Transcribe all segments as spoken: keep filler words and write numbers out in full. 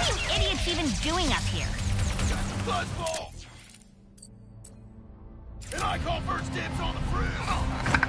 What are you idiots even doing up here? Buzzball! And I call first dibs on the fruit!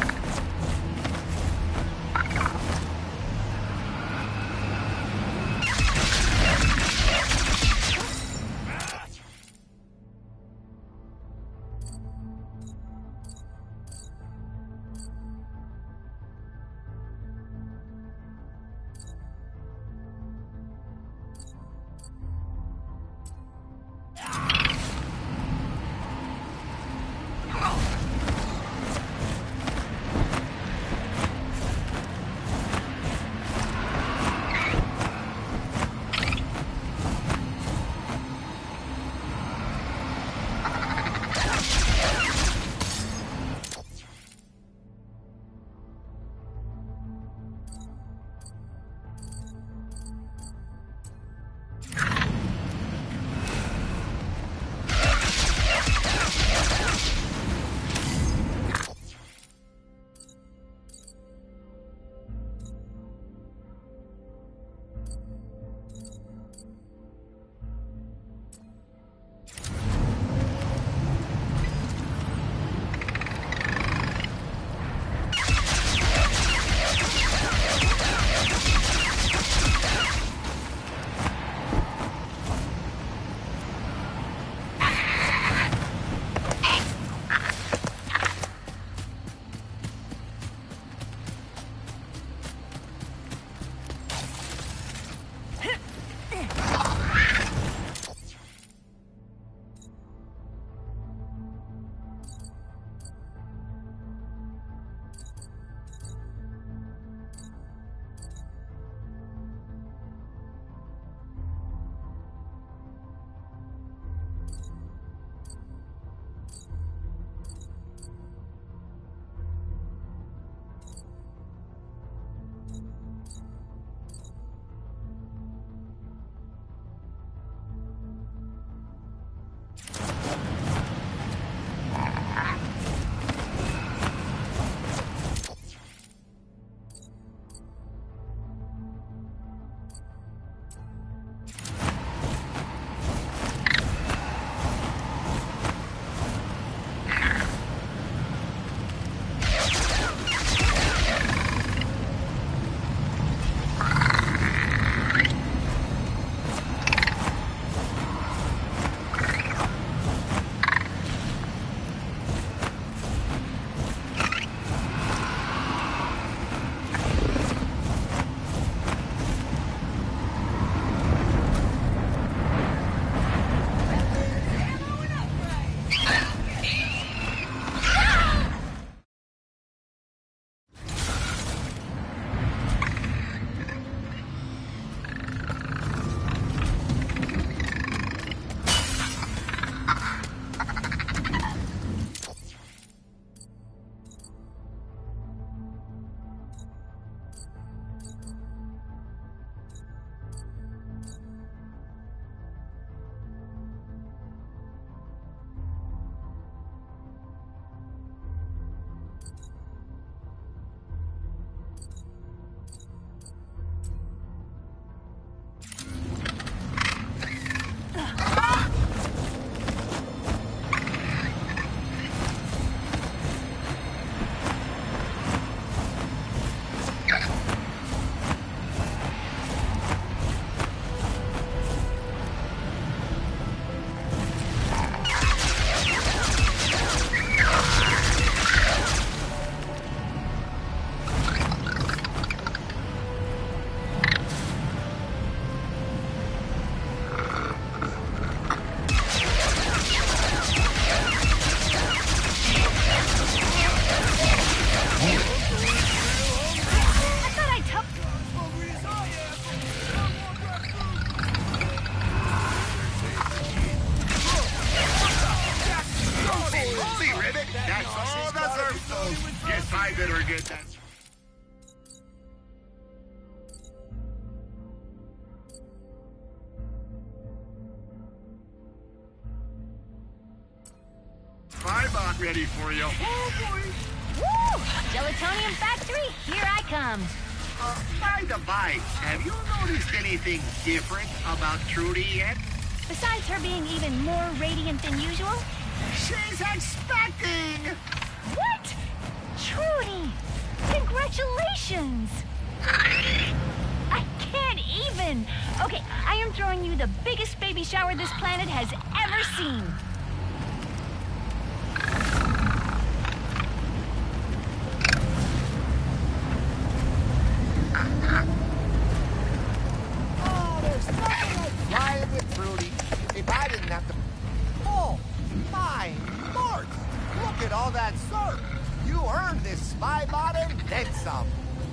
I better get that. Bye-bye ready for you. Oh, boy. Woo! Gelatonium factory, here I come. Uh, by the by, have you noticed anything different about Trudy yet? Besides her being even more radiant than usual? She's expecting! What? Trudy! Congratulations! I can't even! Okay, I am throwing you the biggest baby shower this planet has ever seen. Oh, there's nothing like flying with Trudy. If I didn't have to... Oh, my Lord! Look at all that surf! You earned this spy bot and then some.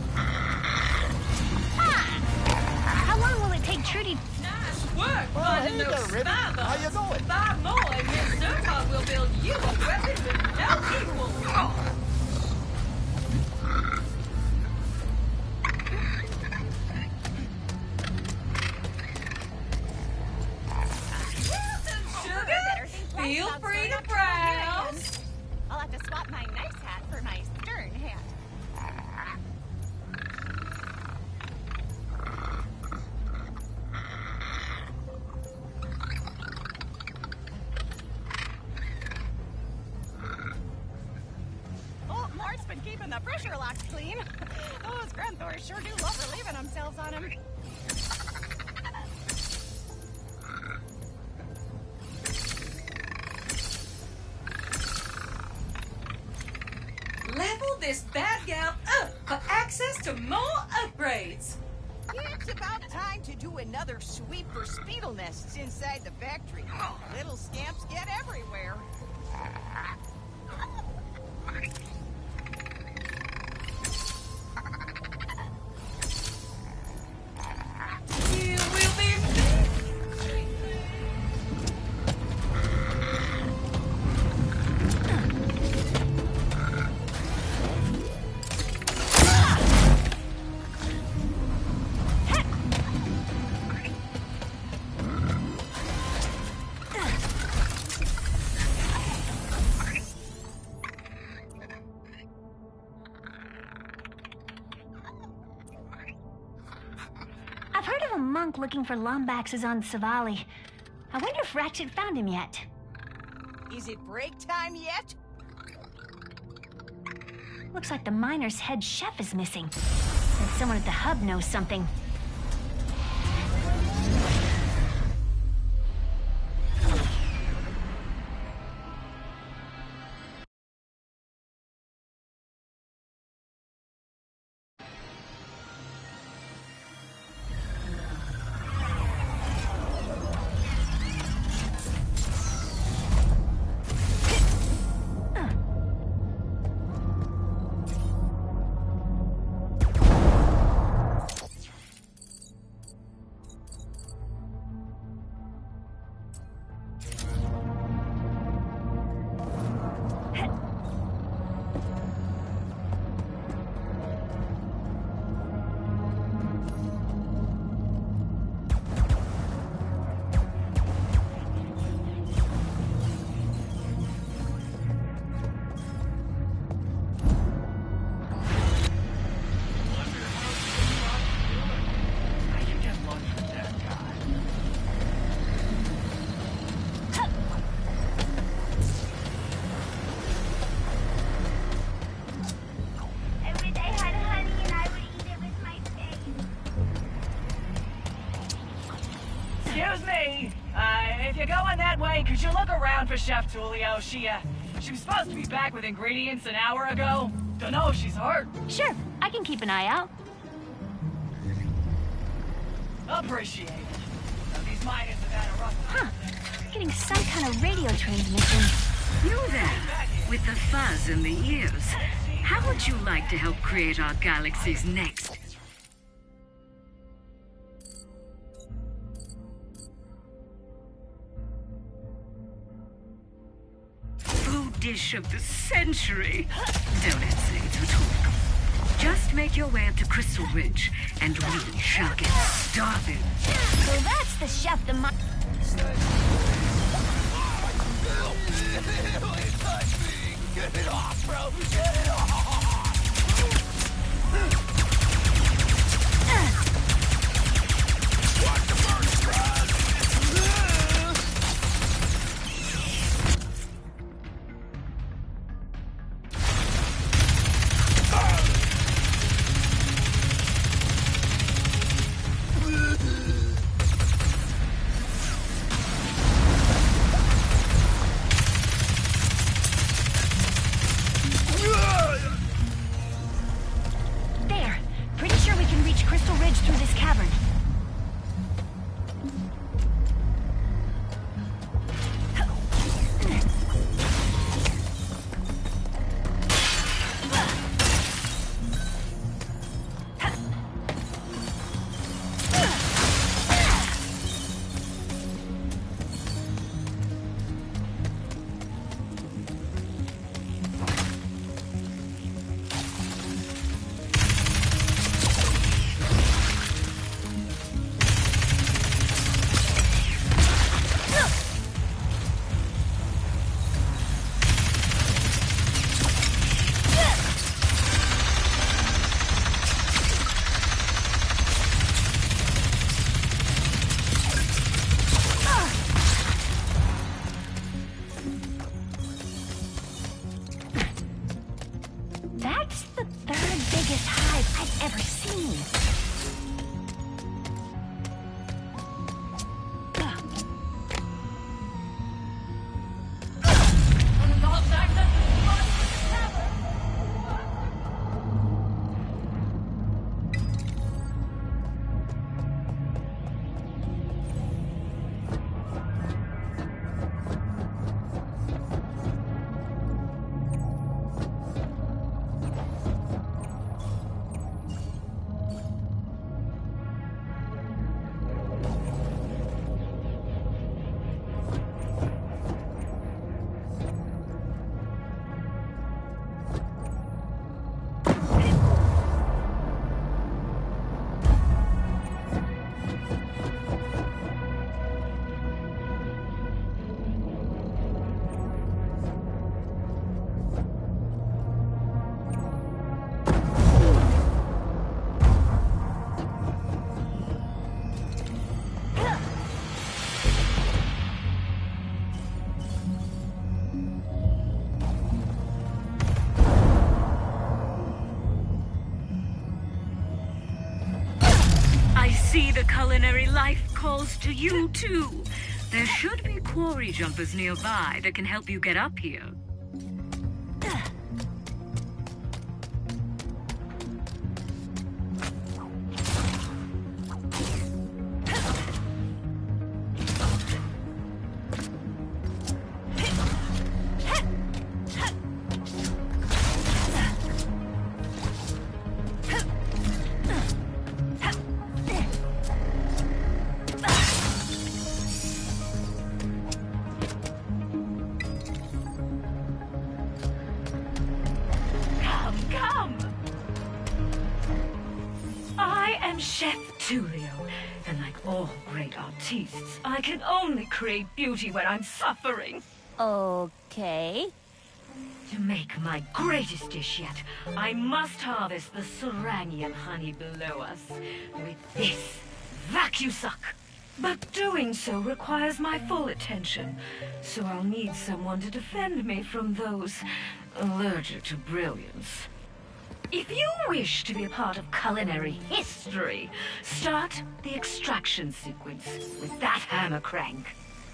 How long will it take Trudy? Nice work Well, finding hey those there, Ribbon. spy bots. How you doing? Five more and Miss Zertog will build you a weapon with no equal. Sugar, feel free to browse. I'll have to swap my nice hat for my stern hat. Oh, Mart's been keeping the pressure locks clean. Those Granthors sure do love relieving themselves on him. Level this bad gal up for access to more upgrades. It's about time to do another sweep for Speedle nests inside the factory. Little scamps get everywhere. You will be I've heard of a monk looking for Lombaxes on Savali. I wonder if Ratchet found him yet. Is it break time yet? Looks like the miner's head chef is missing. And someone at the hub knows something. Excuse me. Uh, if you're going that way, could you look around for Chef Tulio? She, uh, she was supposed to be back with ingredients an hour ago. Don't know if she's hurt. Sure, I can keep an eye out. Appreciate it. Now, these miners have had a rough Huh. Getting some kind of radio transmission. You there, with the fuzz in the ears. How would you like to help create our galaxy's next food dish of the century? Don't hesitate to talk. Just make your way up to Crystal Ridge, and we shall get started. So that's the chef the mi- Touch me! Get it off, bro! Get it off! See, the culinary life calls to you, too. There should be quarry jumpers nearby that can help you get up here. I can only create beauty when I'm suffering. Okay. To make my greatest dish yet, I must harvest the Sarangian honey below us with this vacuum suck. But doing so requires my full attention, so I'll need someone to defend me from those allergic to brilliance. If you wish to be a part of culinary history, start the extraction sequence with that hammer crank.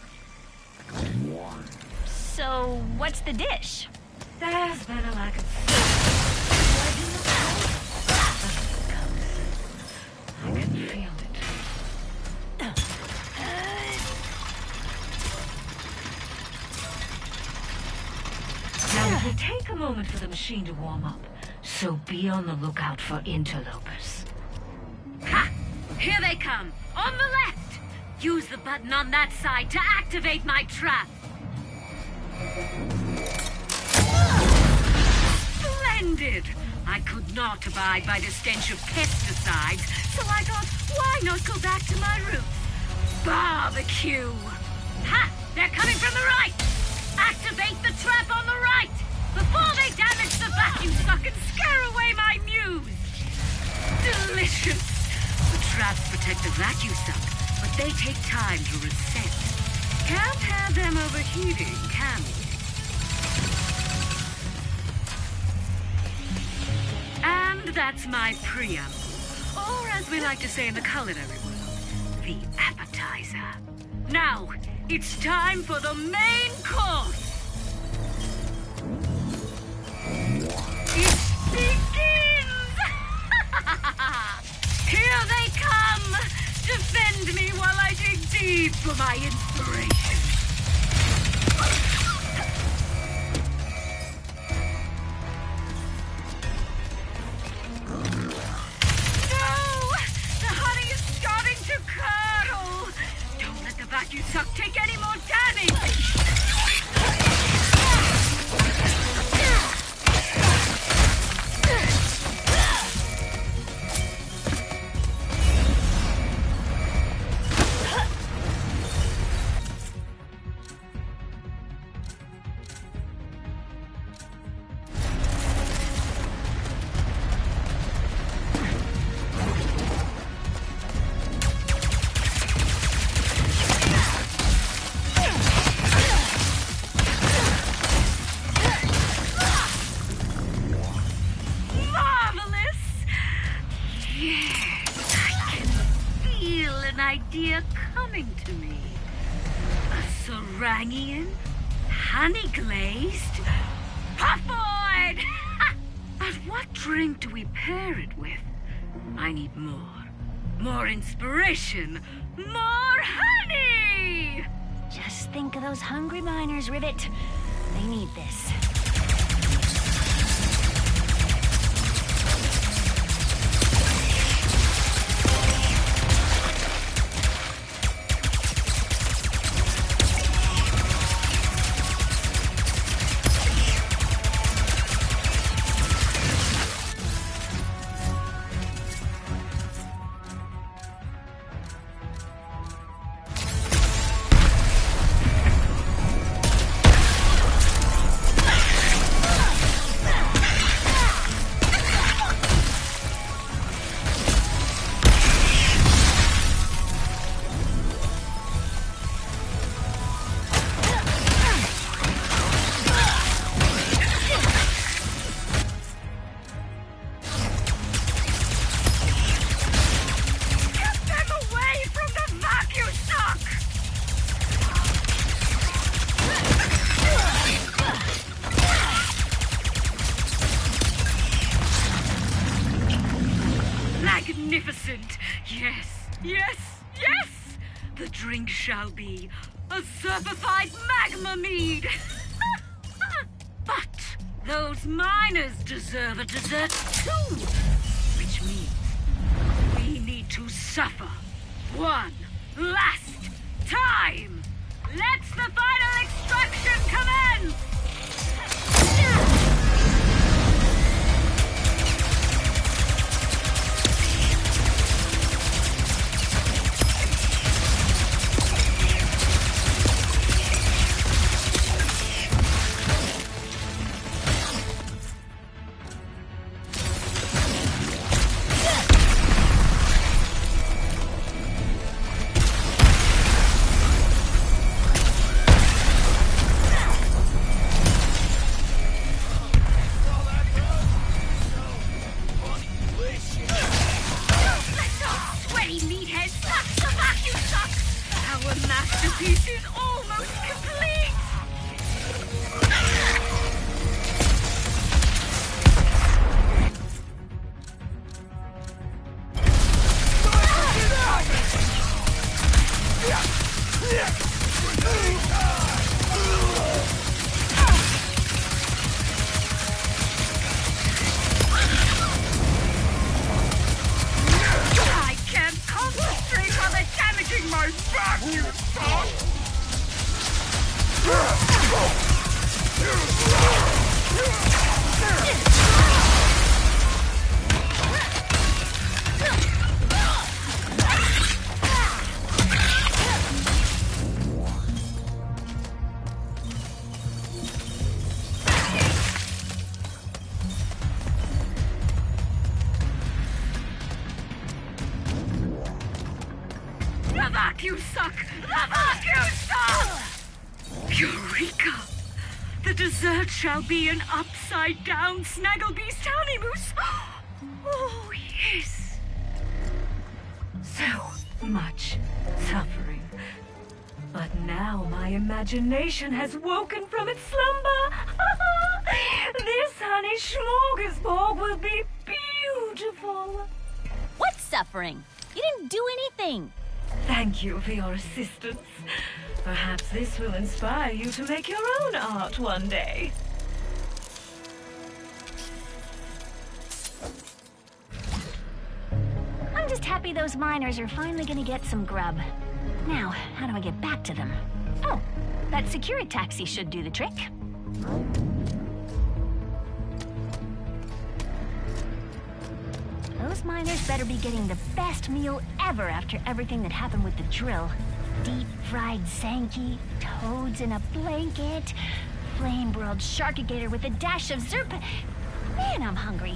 So, what's the dish? There's been a lack of I can feel it. Now, it will take a moment for the machine to warm up. So be on the lookout for interlopers. Ha! Here they come! On the left! Use the button on that side to activate my trap! Splendid! I could not abide by the stench of pesticides, so I thought, why not go back to my roots? Barbecue! Ha! They're coming from the right! Activate the trap on the right! Before they damage the vacuum suck and scare away my muse! Delicious! The traps protect the vacuum suck, but they take time to reset. Can't have them overheating, can we? And that's my preamble. Or as we like to say in the culinary world, the appetizer. Now, it's time for the main course. It begins! Here they come! Defend me while I dig deep for my inspiration. No! The honey is starting to curdle! Don't let the vacuum suck take any more damage! Idea coming to me. A Sarangian, honey glazed, puffoid! But what drink do we pair it with? I need more. More inspiration. More honey! Just think of those hungry miners, Rivet. They need this. Magnificent! Yes, yes, yes! The drink shall be a certified magma mead! But those miners deserve a dessert too! Which means we need to suffer one last time! Let's the final extraction commence! Masterpiece is almost complete! I can't concentrate while they're damaging my vacuum suck! The vacuum suck! The vacuum suck! Eureka! The dessert shall be an upside-down Snagglebeast honeymoose! Oh, yes! So much suffering. But now my imagination has woken from its slumber. This honey smorgasbord will be beautiful. What's suffering? You didn't do anything. Thank you for your assistance. Perhaps this will inspire you to make your own art one day. I'm just happy those miners are finally gonna get some grub. Now, how do I get back to them? Oh, that security taxi should do the trick. Those miners better be getting the best meal ever after everything that happened with the drill. Deep-fried Sankey, toads in a blanket, flame-broiled sharkigator with a dash of zerp... Man, I'm hungry.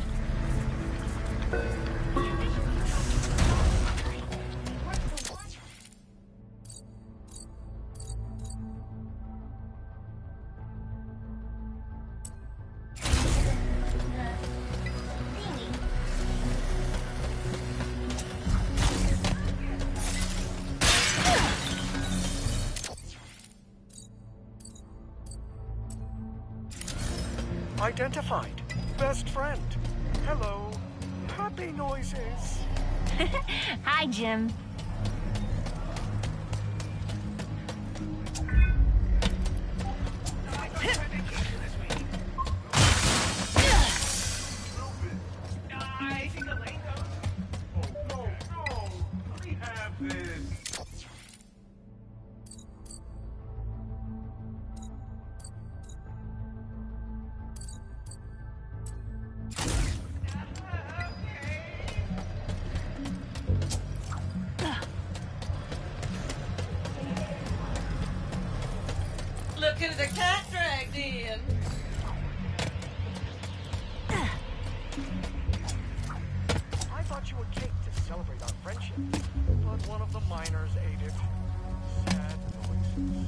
Identified. Best friend. Hello. Happy noises. Hi, Jim. Look at the cat dragged in. I thought you would cake to celebrate our friendship, but one of the miners ate it. Sad noises.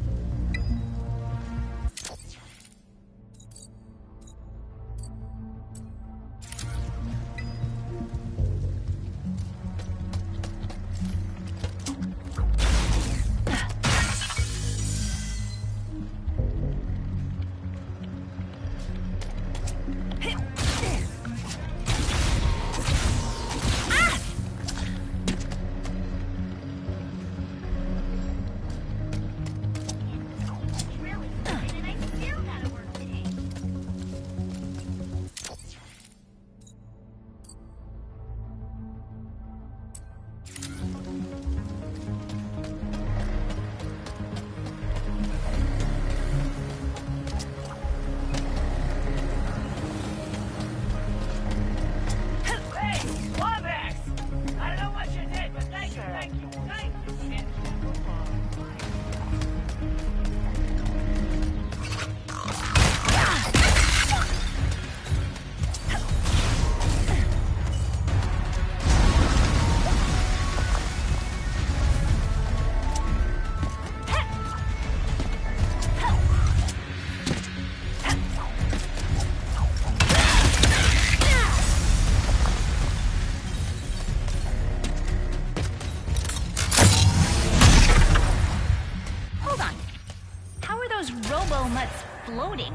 Floating.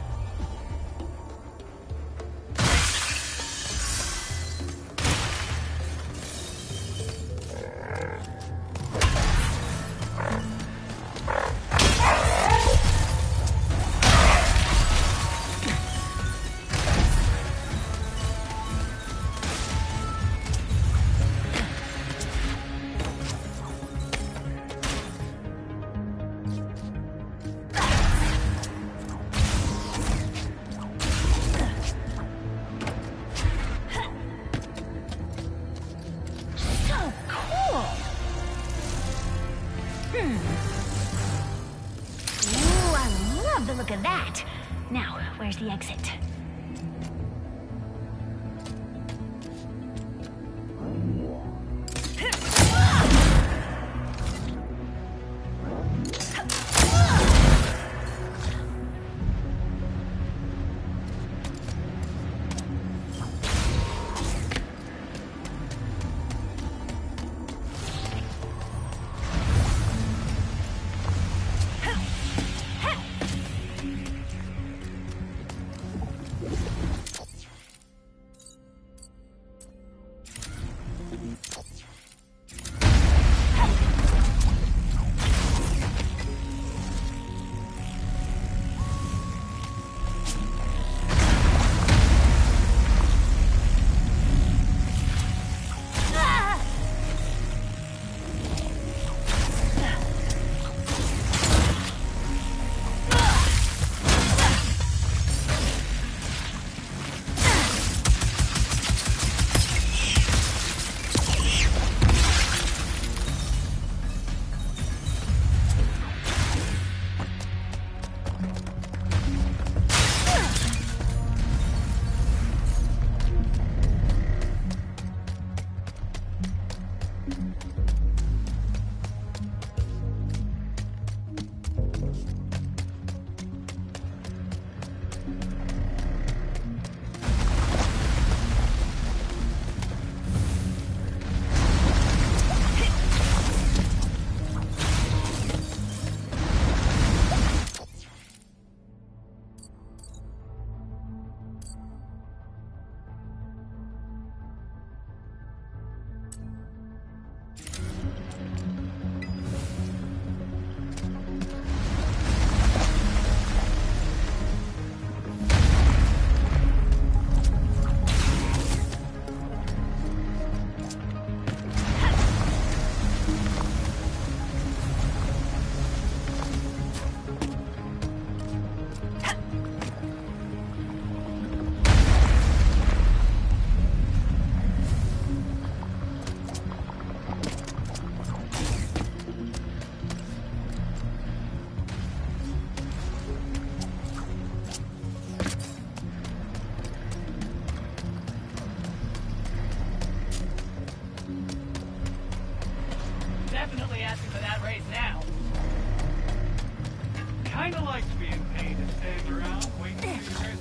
Look at that. Now, where's the exit? definitely asking for that raise now. Kinda likes being paid to stand around waiting to be rescued.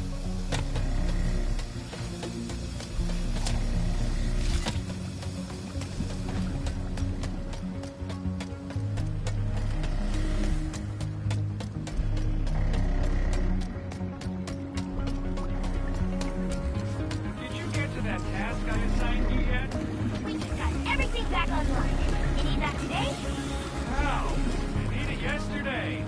Did you get to that task I assigned you yet? We just got everything back online. You need that today? How? I need it yesterday.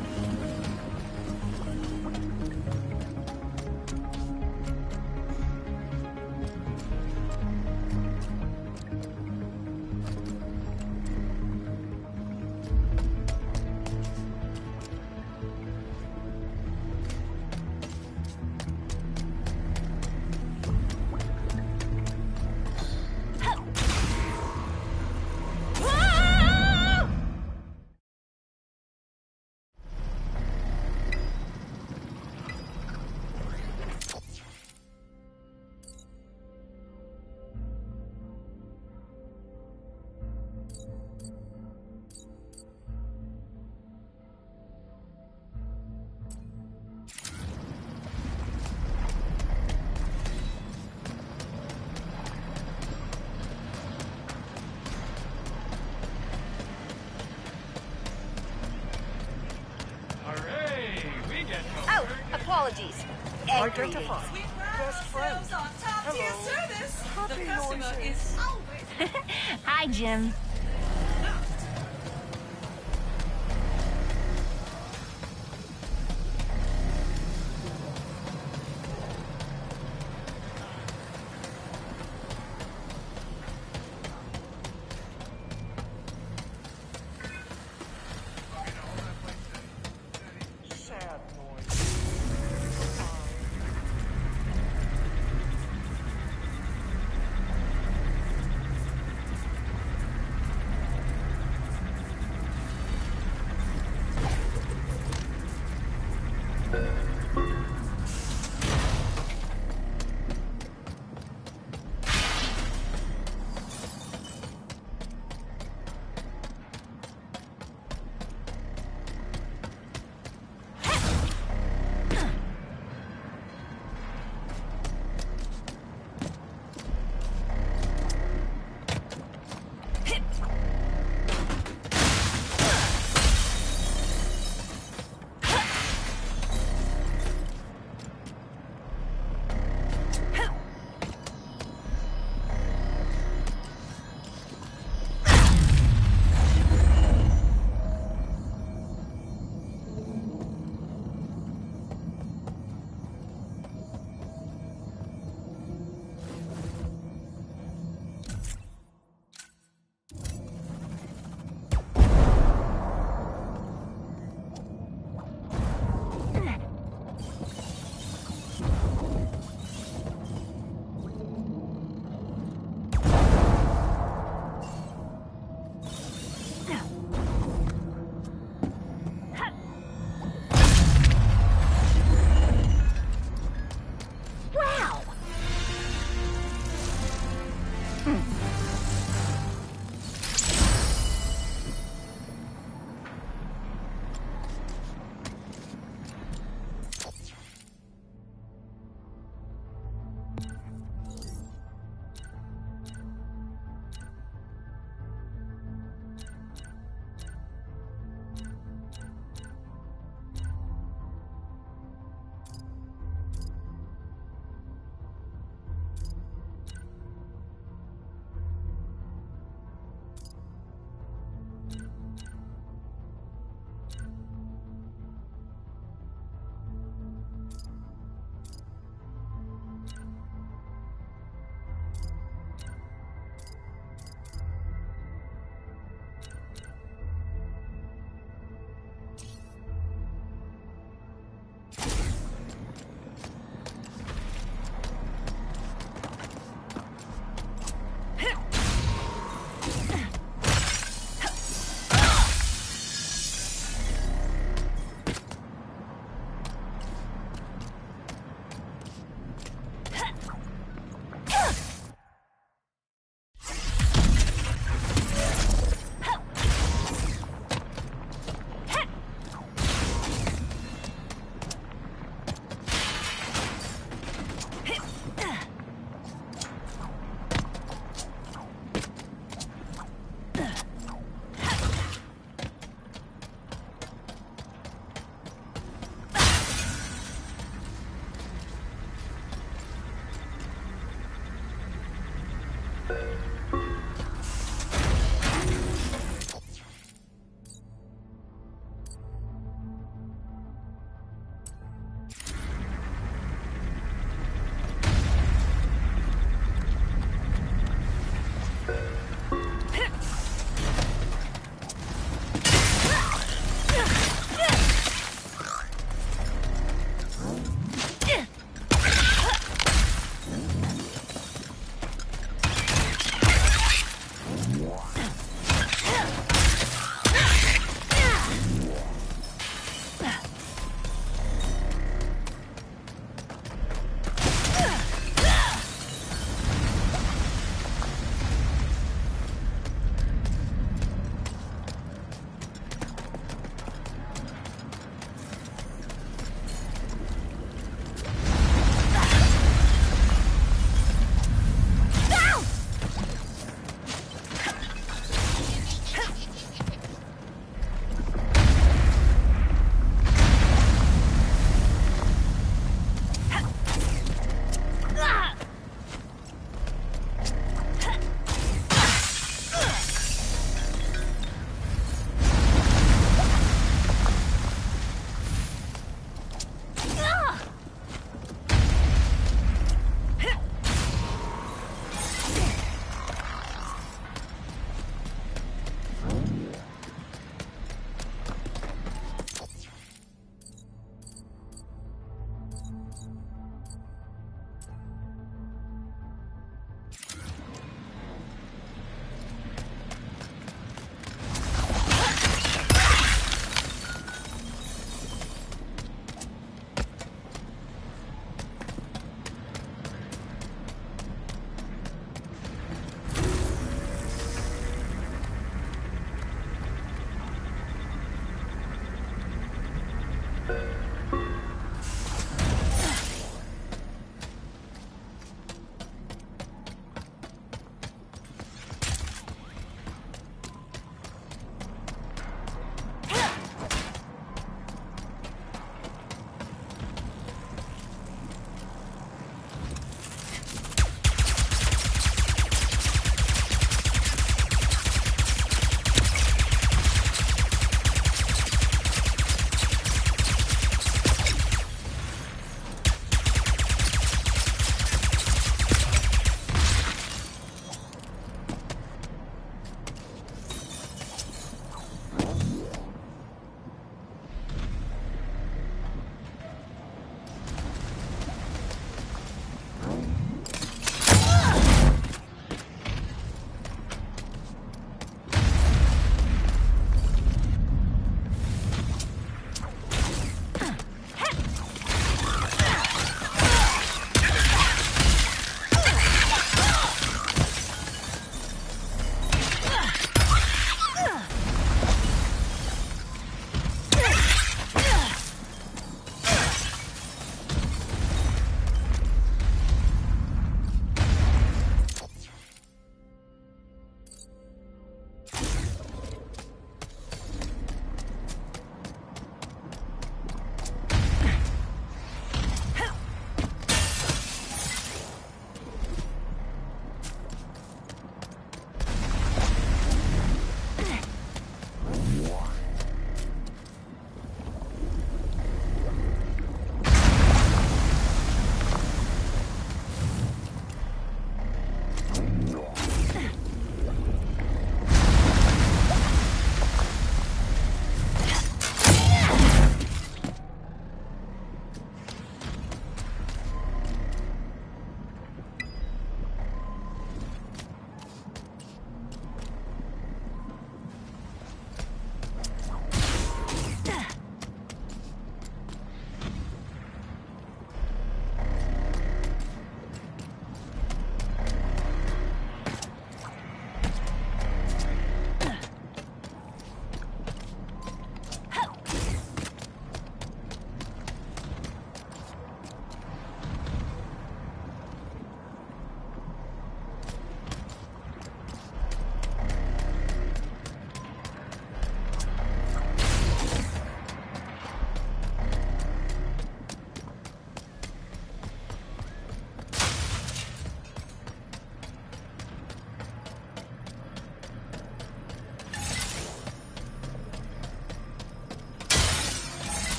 Oh, apologies. And Identify. greetings. Best friend. On top tier Hello. service. Happy The customer noises. is always Hi, Jim. Sad noise.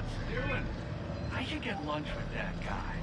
nuts doing? I could get lunch with that guy.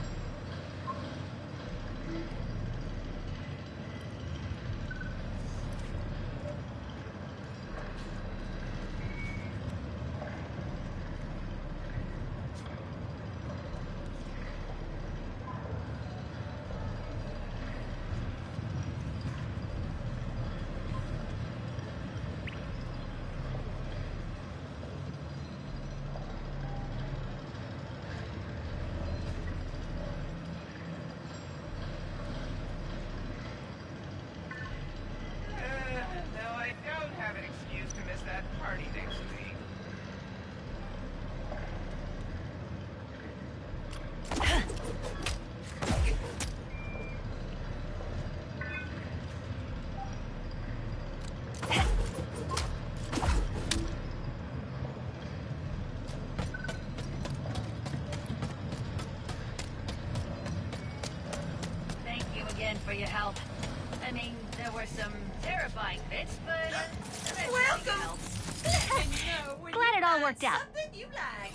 For your help. I mean, there were some terrifying bits, but uh, the rest Welcome. helped. Let me know when Glad you it all find worked out. Something you like.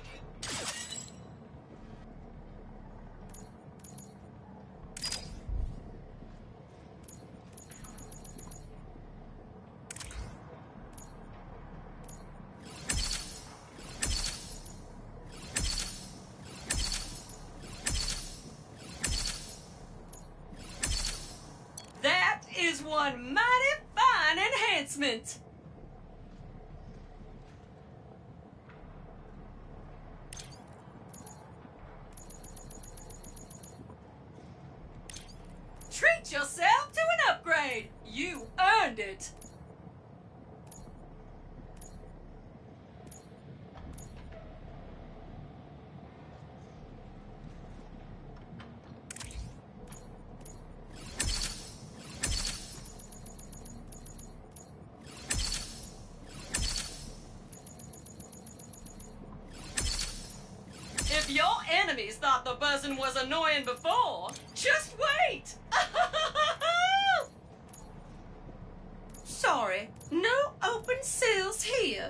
That is one mighty fine enhancement. Treat yourself to an upgrade. You earned it. If your enemies thought the buzzing was annoying before, just wait! Sorry, no open seals here.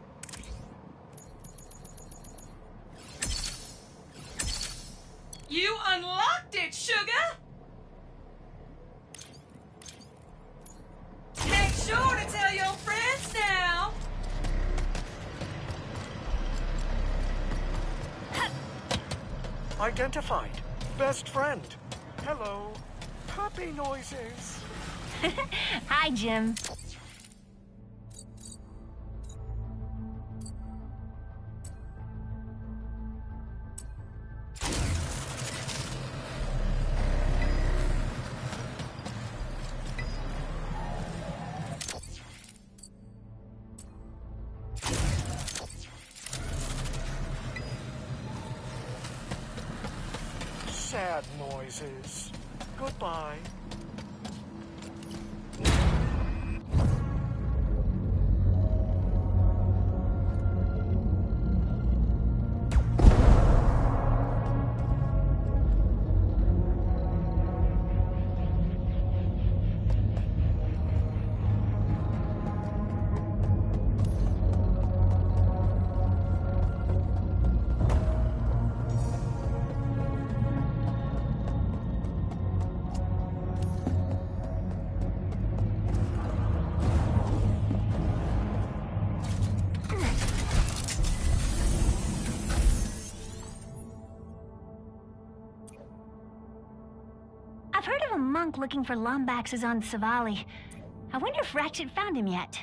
You unlocked it, sugar! Make sure to tell your friends now! Identified. Best friend. Hello. Puppy noises. Hi, Jim. Sad noises. Goodbye. I've heard of a monk looking for Lombaxes on Savali. I wonder if Ratchet found him yet.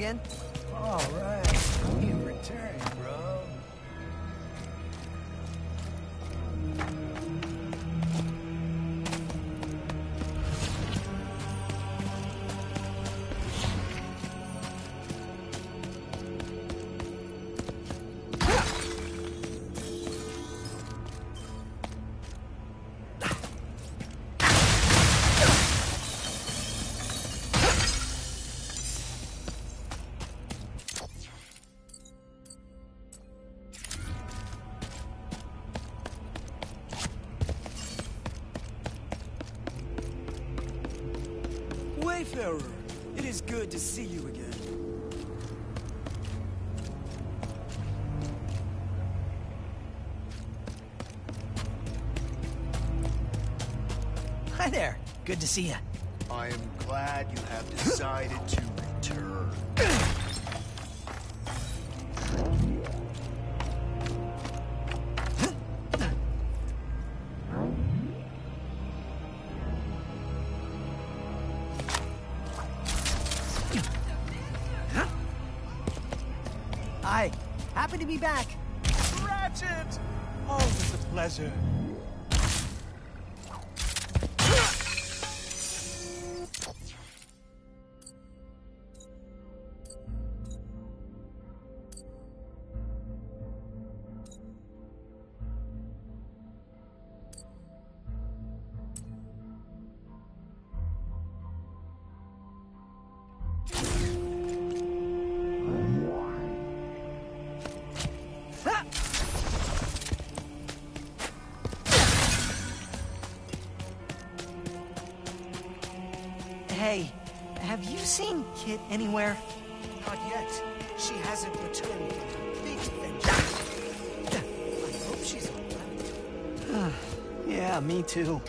again? All right. In return, bro. Wayfarer, it is good to see you again. Hi there. Good to see you. I am glad you have decided to return. Hi. Happy to be back. Ratchet! Always a pleasure. Hey, have you seen Kit anywhere? Not yet. She hasn't returned from her big adventure. I hope she's alright. Yeah, me too.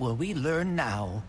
will we learn now?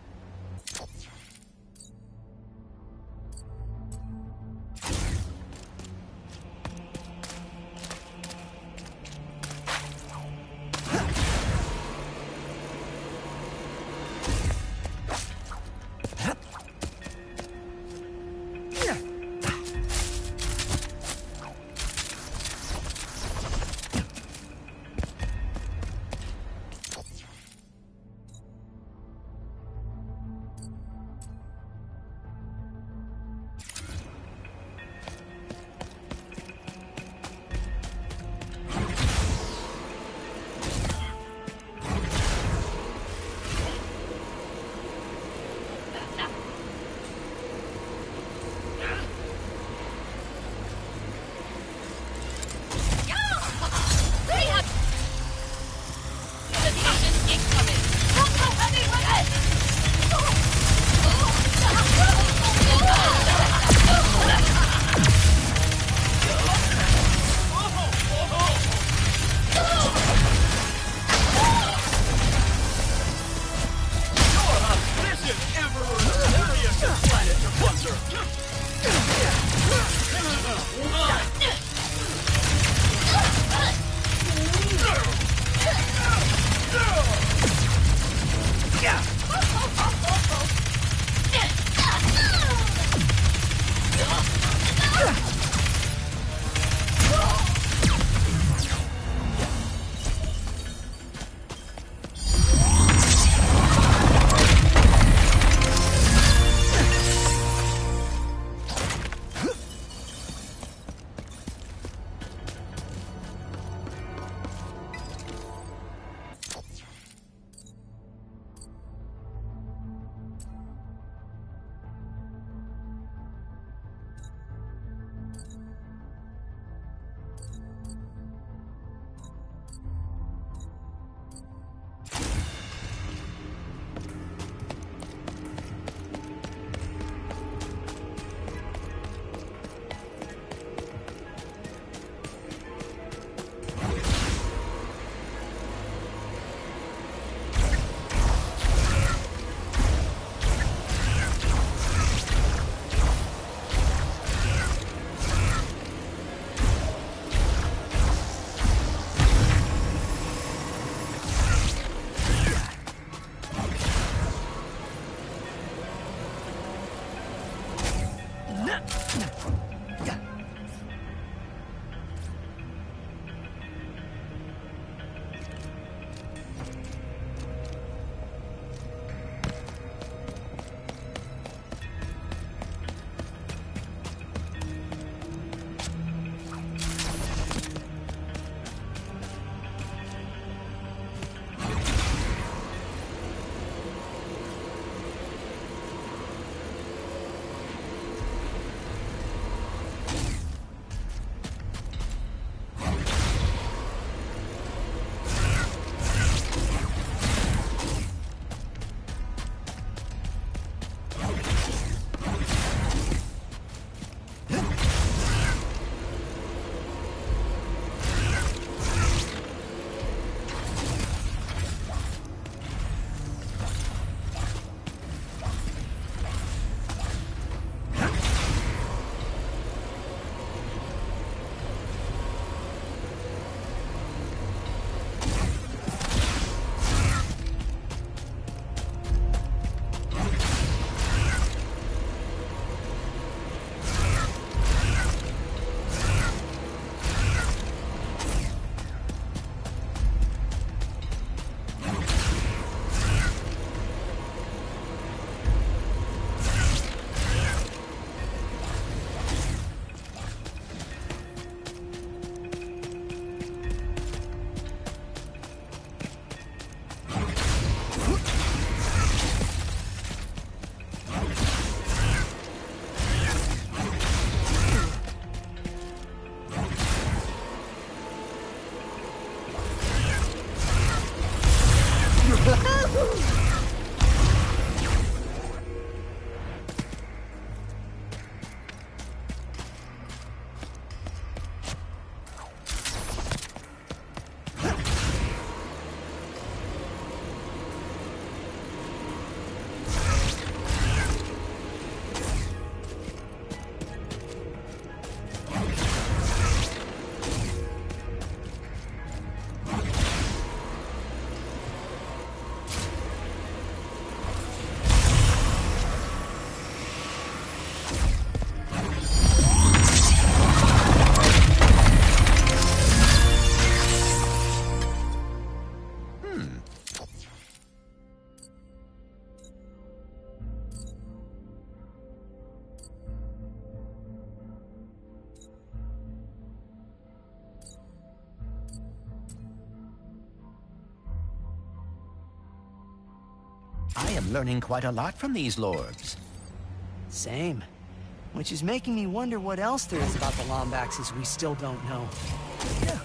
I am learning quite a lot from these lords. Same. Which is making me wonder what else there is about the Lombaxes we still don't know. Yeah.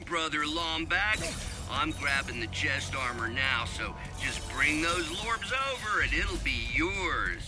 brother Lomback. I'm grabbing the chest armor now, so just bring those lorbs over and it'll be yours.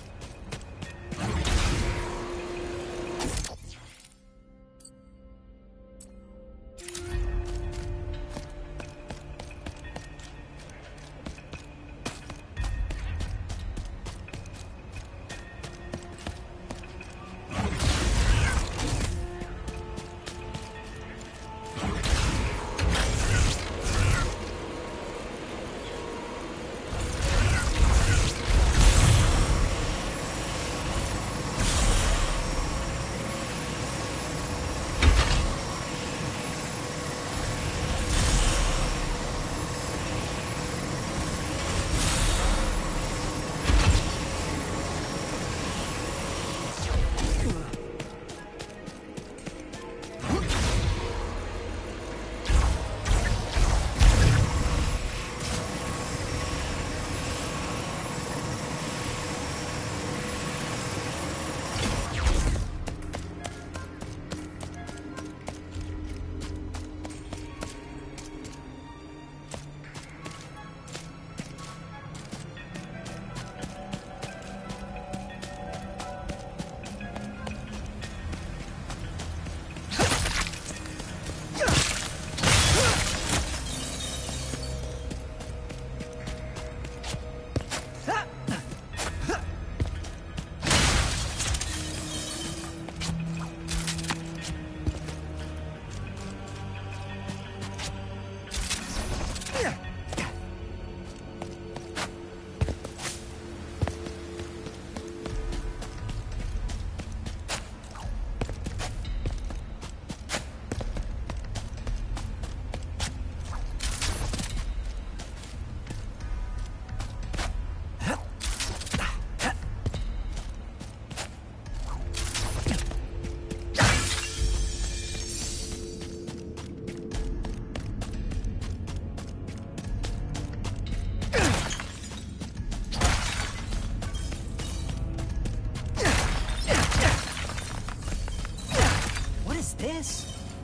This?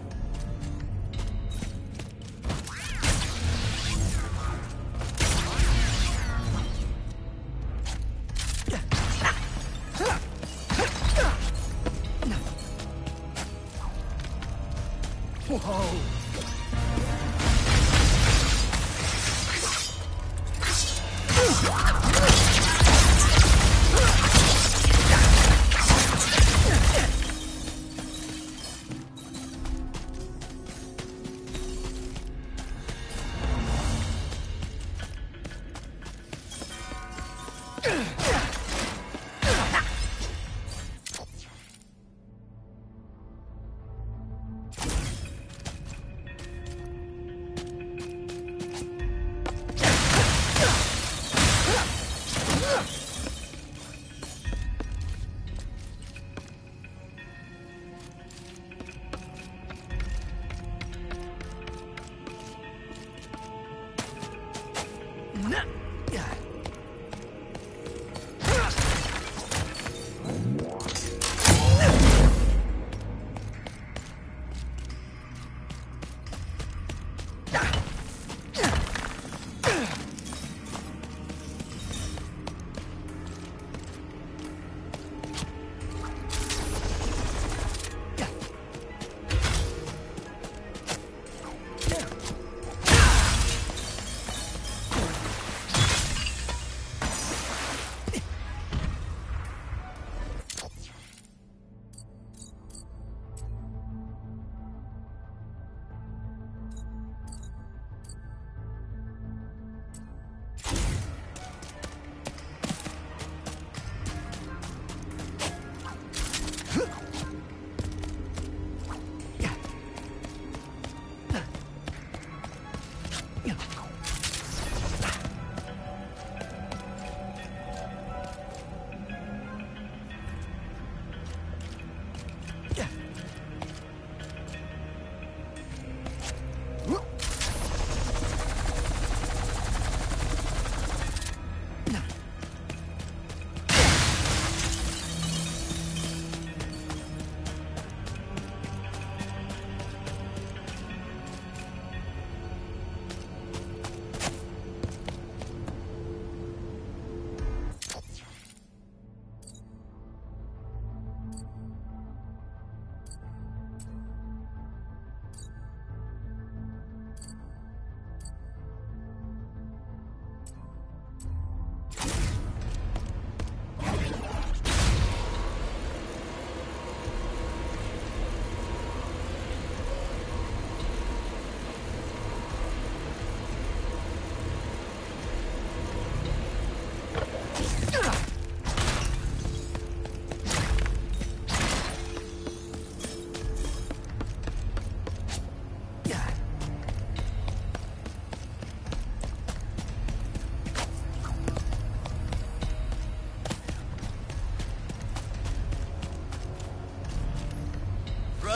Whoa.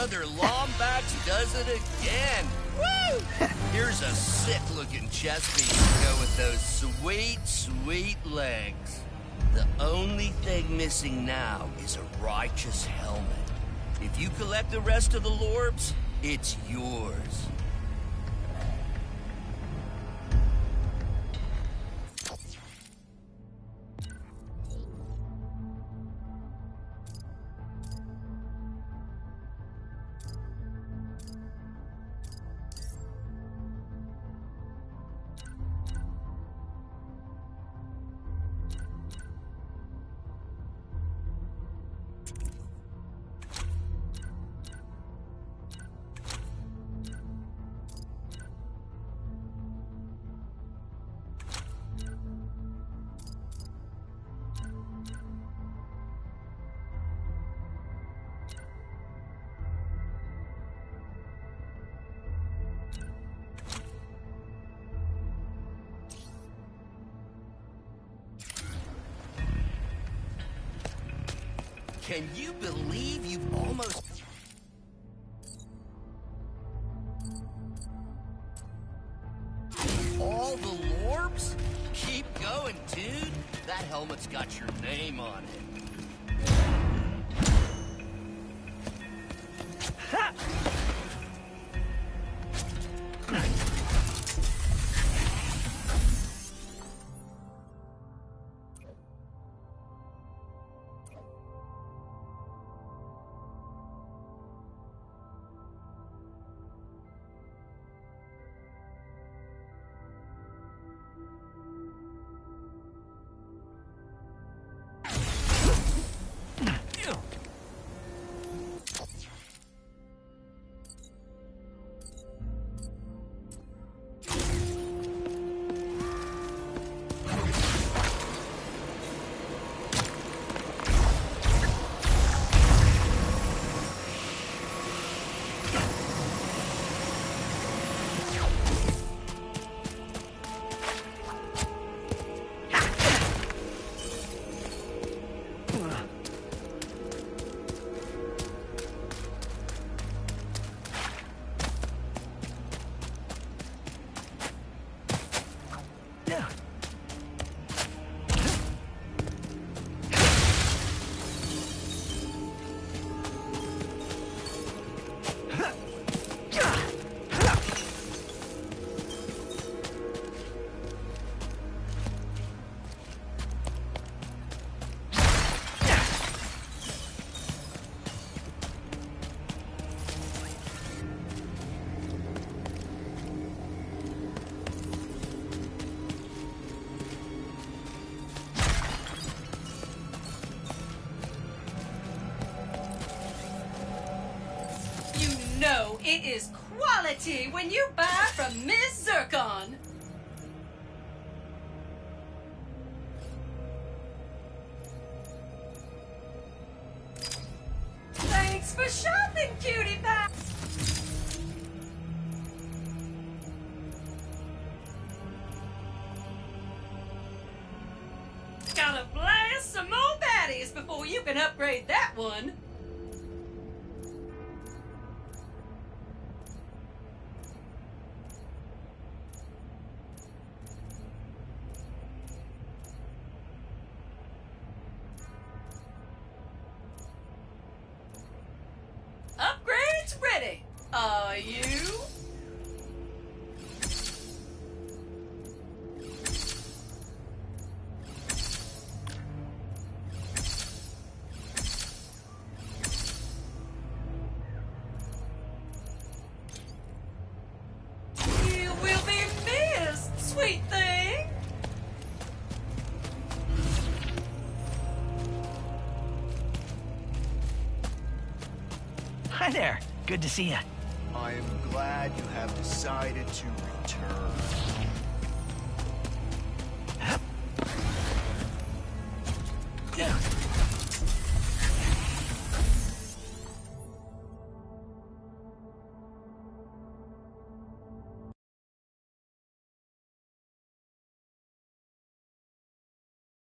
brother Lombax does it again. Woo! Here's a sick-looking chest piece to go with those sweet, sweet legs. The only thing missing now is a righteous helmet. If you collect the rest of the Lorbs, it's yours. Can you believe you've almost... all the Lorbs? Keep going, dude. That helmet's got your name on it. Ha! know it is quality when you buy from Miss Zircon. Thanks for shopping, cutie pie. Gotta blast some more baddies before you can upgrade that one. Upgrades ready. Are you? You will be missed, sweet thing. Hi there. Good to see you. I am glad you have decided to return.